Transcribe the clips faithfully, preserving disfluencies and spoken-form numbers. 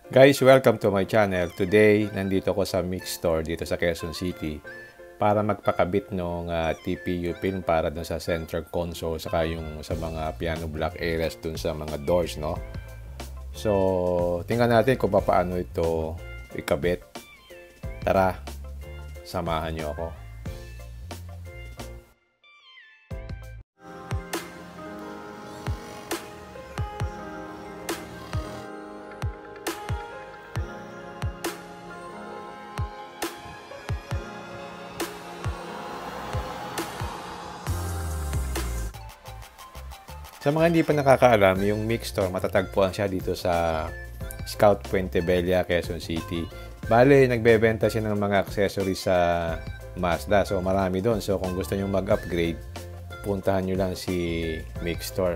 Guys, welcome to my channel. Today, nandito ko sa Mix Store dito sa Quezon City para magpakabit ng uh, T P U pin para dun sa center console saka yung sa mga piano block areas dun sa mga doors, no? So, tingnan natin kung paano ito ikabit. Tara, samahan niyo ako. Sa mga hindi pa nakakaalam, yung Mix Store, matatagpuan siya dito sa Scout Puente Bella, Quezon City. Bale, nagbebenta siya ng mga accessories sa Mazda. So, marami doon. So, kung gusto nyo mag-upgrade, puntahan nyo lang si Mix Store.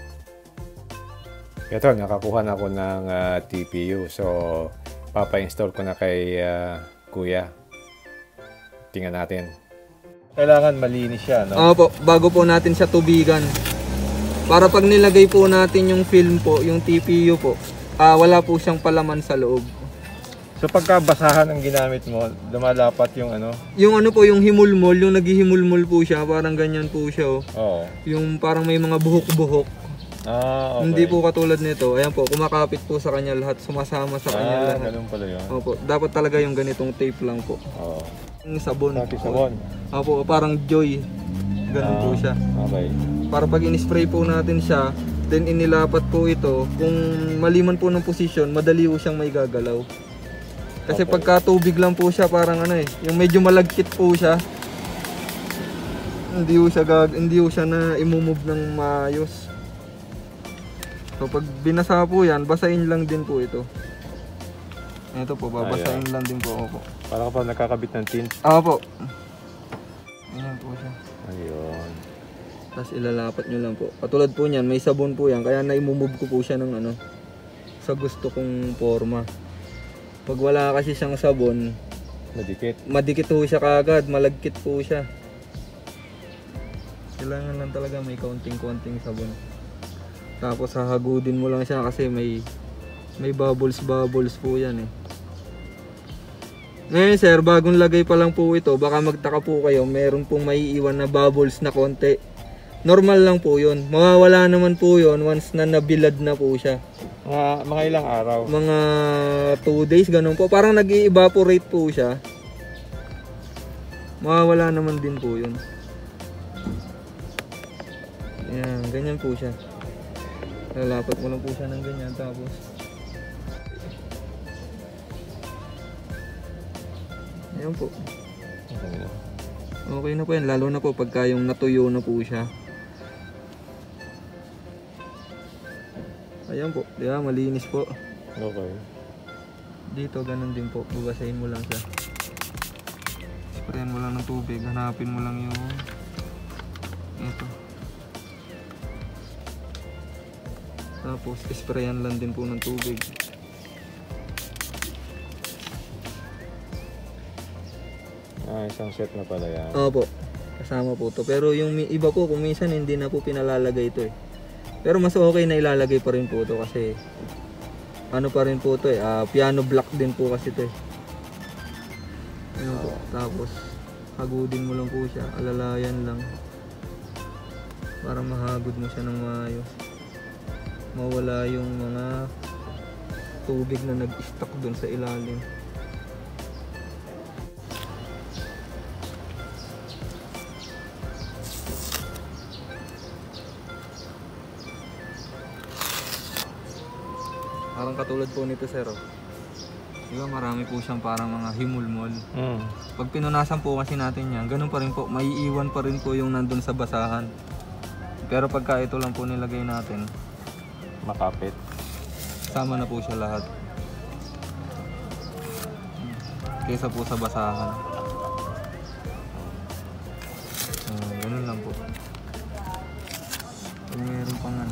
Ito, nakakuha na ako ng uh, T P U. So, papa-install ko na kay uh, Kuya. Tingnan natin. Kailangan malinis siya, no? Opo, bago po natin siya tubigan. Para pag nilagay po natin yung film po, yung T P U po, uh, wala po siyang palaman sa loob. So pagka basahan ang ginamit mo, lumalapat yung ano? Yung ano po, yung himulmol, yung naghihimulmol po siya, parang ganyan po siya, oh. Oo. Yung parang may mga buhok-buhok. Ah, okay. Hindi po katulad nito. Ayan po, kumakapit po sa kanya lahat, sumasama sa kanya ah, lahat. Ah, ganun pala yun. Opo, dapat talaga yung ganitong tape lang po. Oo. Yung sabon. Pati sabon. Opo, parang Joy. Ganun ah, po siya. Okay. Para pag in-spray po natin siya, then inilapat po ito, kung maliman po ng posisyon, madali po siyang may gagalaw. Kasi okay. Pagka tubig lang po siya, parang ano eh, yung medyo malagkit po siya, hindi po siya, gag hindi po siya na imumove ng maayos. So pag binasa po yan, basahin lang din po ito. Ito po, babasahin Ayan. lang din po ako. Para kapag nakakabit ng tint? Ah po. Ayan po siya. Ayun. Tapos ilalapat nyo lang po. Katulad po niyan, may sabon po yan. Kaya na-imove ko po siya ng ano, sa gusto kong forma. Pag wala kasi siyang sabon, madikit. Madikit po siya kagad, malagkit po siya. Kailangan lang talaga may kaunting-kaunting sabon. Tapos hahagudin mo lang siya kasi may may bubbles-bubbles po yan eh. Ngayon sir, bagong lagay pa lang po ito, baka magtaka po kayo, meron pong maiiwan na bubbles na konti. Normal lang po yun. Mawawala naman po yun once na nabilad na po siya. Mga, mga ilang araw? Mga two days, ganun po. Parang nag-evaporate po siya. Mawawala naman din po yun. Ayan, ganyan po siya. Lalapat mo lang po siya ng ganyan. Tapos ayan po. Okay na po yan. Lalo na po pagka yung natuyo na po siya. Ayan po, di ba? Malinis po. Okay. Dito ganun din po, bubasahin mo lang siya. Sprayan mo lang ng tubig, hanapin mo lang yung ito. Tapos sprayan lang din po ng tubig. Ah, isang set na pala yan. Opo, kasama po to. Pero yung iba po, kung minsan hindi na po pinalalagay ito eh. Pero mas okay na ilalagay pa rin po ito kasi ano pa rin po ito eh, uh, piano block din po kasi ito eh. Ayun po. Tapos hagudin mo lang po siya, alalayan lang para mahagod mo siya ng maayos, mawala yung mga tubig na nag-stuck dun sa ilalim. Parang katulad po nito sir, oh. Diba marami po siyang parang mga himulmol. Mm. Pag pinunasan po kasi natin yan, ganun pa rin po, may iiwan pa rin po yung nandun sa basahan. Pero pagka ito lang po nilagay natin, makapit. sama na po siya lahat. Kesa po sa basahan. Uh, ganun lang po. Pag meron pang ano.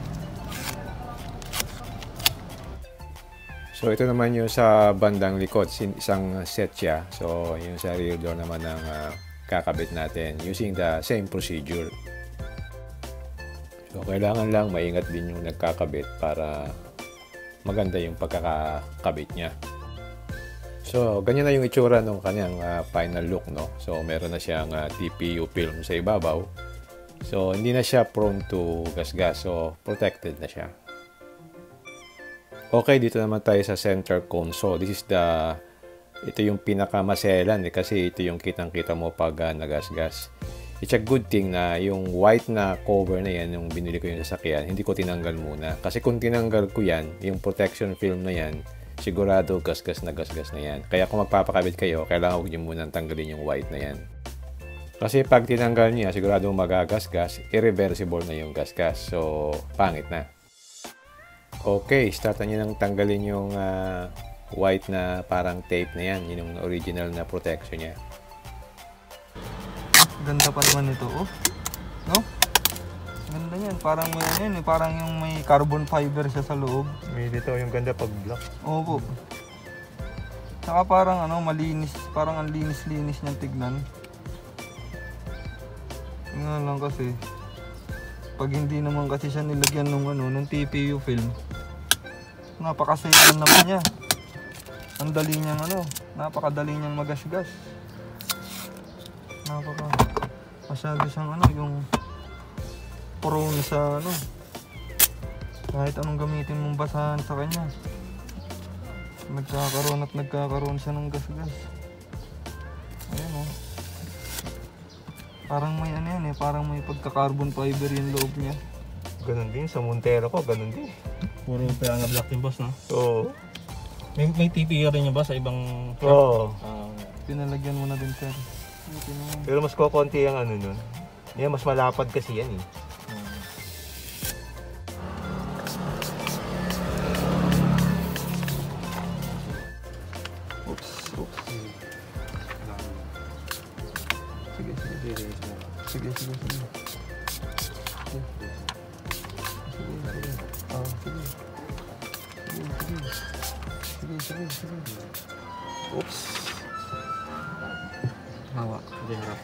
So ito naman yung sa bandang likod, isang set siya. So yung sa rear door naman ang uh, kakabit natin using the same procedure. So kailangan lang maingat din yung nagkakabit para maganda yung pagkakakabit niya. So, ganyan na yung itsura ng kanyang uh, final look, no? So, meron na siyang uh, T P U film sa ibabaw. So, hindi na siya prone to gasgas. So, protected na siya. Okay, dito naman tayo sa center console. This is the, ito yung pinakamaselan eh, kasi ito yung kitang-kita mo pag uh, nagasgas. It's a good thing na yung white na cover na yan, yung binili ko yung sasakyan, hindi ko tinanggal muna. Kasi kung tinanggal ko yan, yung protection film na yan, sigurado gasgas na gasgas na yan. Kaya kung magpapakabit kayo, kailangan huwag nyo munang tanggalin yung white na yan. Kasi pag tinanggal niya, sigurado magagasgas, irreversible na yung gasgas. So, pangit na. Okay, startan nyo nang tanggalin yung uh, white na parang tape na yan. Yun yung original na protection niya. Ganda pa naman ito, oh. No? Ganda yan. Parang may ano yan, eh. Parang yung may carbon fiber siya sa loob. May dito yung ganda pag black. Opo. Saka parang ano, malinis. Parang ang linis-linis niyang tignan. Nga lang kasi, pag hindi naman kasi siya nilagyan ng ano, ng T P U film, napakasayang naman niya. Ang dali niyang ano, napakadali niyang magasgas. Napaka masyado siyang ano, yung prone sa ano, kahit anong gamitin mong basahan sa kanya, nagkakaroon at nagkakaroon siya ng gasgas. Ayan o, parang may ano yan eh, parang may pagka-carbon fiber yung loob niya. Ganun din, sa Montero ko, ganun din. Puro kaya nga black din boss, no? Oo. May, may T P U rin niya ba sa ibang truck? Oo. Uh, Pinalagyan mo na din sir. Pero mas kukunti ang ano nun. Yan, mas malapad kasi yan eh. Oops, oops. Sige, sige, sige. Sige, sige, sige. Sige, sige. Ah, sige. Sige, sige. Sige, sige, sige. Oops. Hawa. Hindi harap.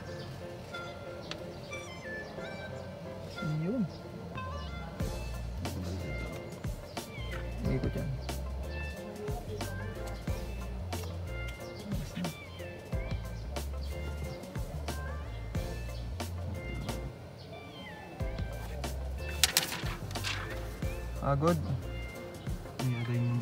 Yun. Ikot yan. Ah, good. Nangyari yung...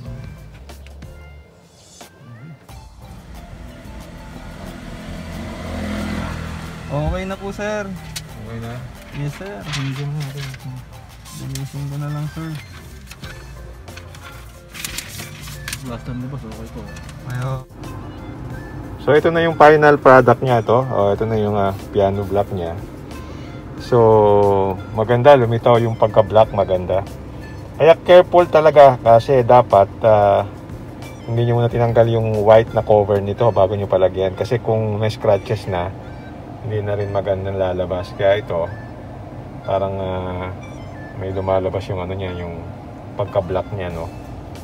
Okay na po sir. Okay na? Yes sir. Hindi mo natin. Linisin ko na lang sir. Last time ni boss, okay po. Ayo. So, ito na yung final product niya to. O, ito na yung uh, piano black niya. So, maganda. Lumitaw yung pagka-black, maganda. Kaya careful talaga kasi dapat uh, hindi nyo muna tinanggal yung white na cover nito bago nyo palagyan. Kasi kung may scratches na, hindi na rin magandang lalabas. Kaya ito, parang uh, may lumalabas yung ano niya, yung pagka-black niya, no?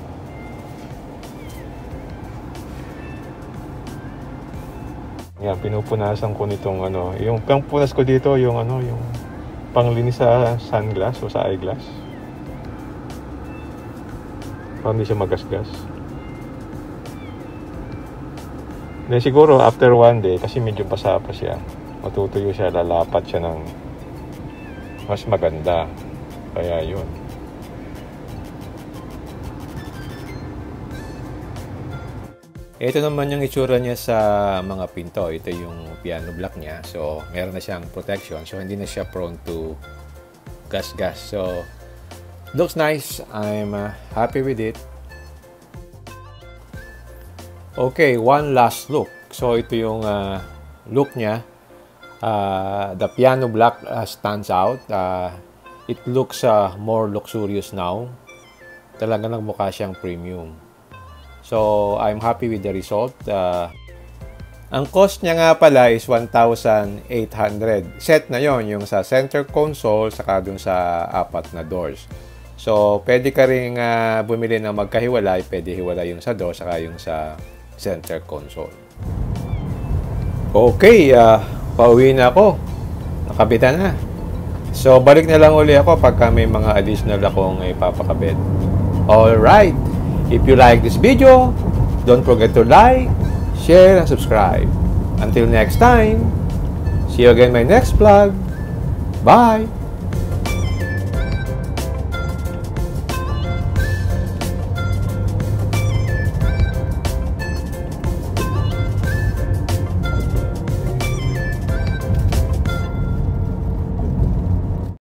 Yan, pinupunasan ko nitong ano, yung pangpunas ko dito, yung ano, yung panglinis sa sunglass o sa eyeglass. Para hindi siya magasgas. Then siguro after one day, kasi medyo basa pa siya, matutuyo siya, lalapat siya ng mas maganda. Kaya yun. Ito naman yung itsura niya sa mga pinto. Ito yung piano black niya. So, meron na siyang protection. So, hindi na siya prone to gas-gas. So, looks nice. I'm uh, happy with it. Okay, one last look. So, ito yung uh, look niya. Uh, the piano black uh, stands out. Uh, it looks uh, more luxurious now. Talaga nagmukha siyang premium. So, I'm happy with the result. Uh, ang cost niya nga pala is one thousand eight hundred. Set na yon yung sa center console saka dun sa apat na doors. So, pwede ka rin uh, bumili na magkahiwalay. Pwede hiwalay yung sa door saka yung sa center console. Okay, uh, pauwi na ako. Nakabitan na. So, balik na lang uli ako pagka may mga additional akong ipapakabit. Alright, if you like this video, don't forget to like, share, and subscribe. Until next time, see you again in my next vlog. Bye!